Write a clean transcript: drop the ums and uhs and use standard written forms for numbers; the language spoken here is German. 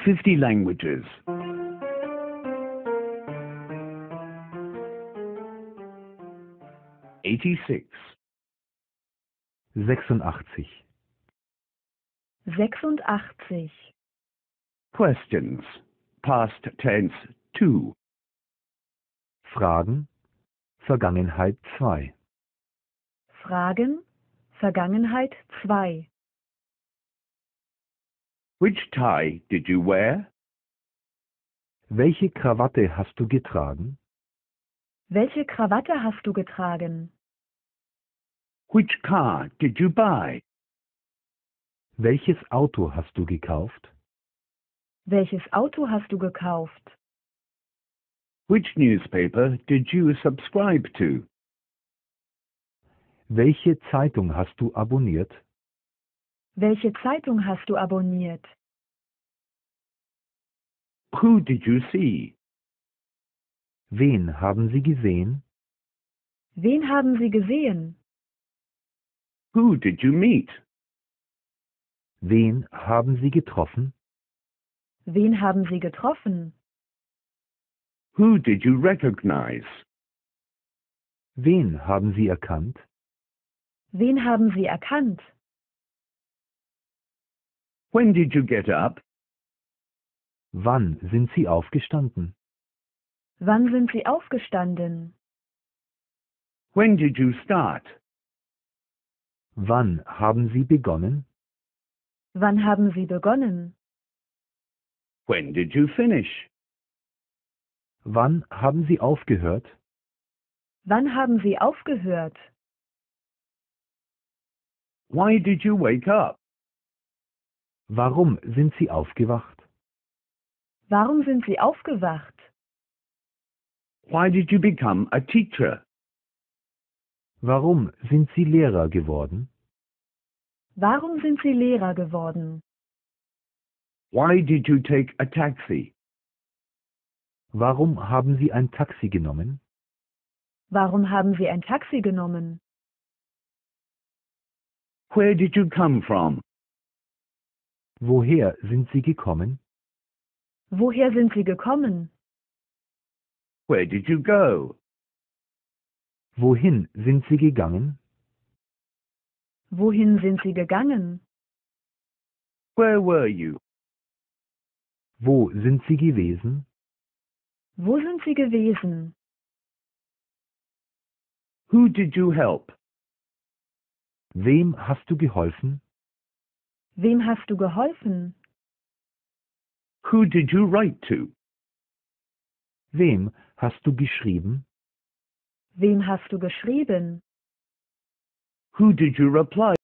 50 languages. 86. 86. 86. Questions. Past tense 2. Fragen, Vergangenheit 2. Fragen, Vergangenheit 2. Which tie did you wear? Welche Krawatte hast du getragen? Welche Krawatte hast du getragen? Which car did you buy? Welches Auto hast du gekauft? Welches Auto hast du gekauft? Which newspaper did you subscribe to? Welche Zeitung hast du abonniert? Welche Zeitung hast du abonniert? Who did you see? Wen haben Sie gesehen? Wen haben Sie gesehen? Who did you meet? Wen haben Sie getroffen? Wen haben Sie getroffen? Who did you recognize? Wen haben Sie erkannt? Wen haben Sie erkannt? When did you get up? Wann sind Sie aufgestanden? Wann sind Sie aufgestanden? When did you start? Wann haben Sie begonnen? Wann haben Sie begonnen? When did you finish? Wann haben Sie aufgehört? Wann haben Sie aufgehört? Why did you wake up? Warum sind Sie aufgewacht? Warum sind Sie aufgewacht? Why did you become a teacher? Warum sind Sie Lehrer geworden? Warum sind Sie Lehrer geworden? Why did you take a taxi? Warum haben Sie ein Taxi genommen? Warum haben Sie ein Taxi genommen? Where did you come from? Woher sind Sie gekommen? Woher sind Sie gekommen? Where did you go? Wohin sind Sie gegangen? Wohin sind Sie gegangen? Where were you? Wo sind Sie gewesen? Wo sind Sie gewesen? Who did you help? Wem hast du geholfen? Wem hast du geholfen? Who did you write to? Wem hast du geschrieben? Wem hast du geschrieben? Who did you reply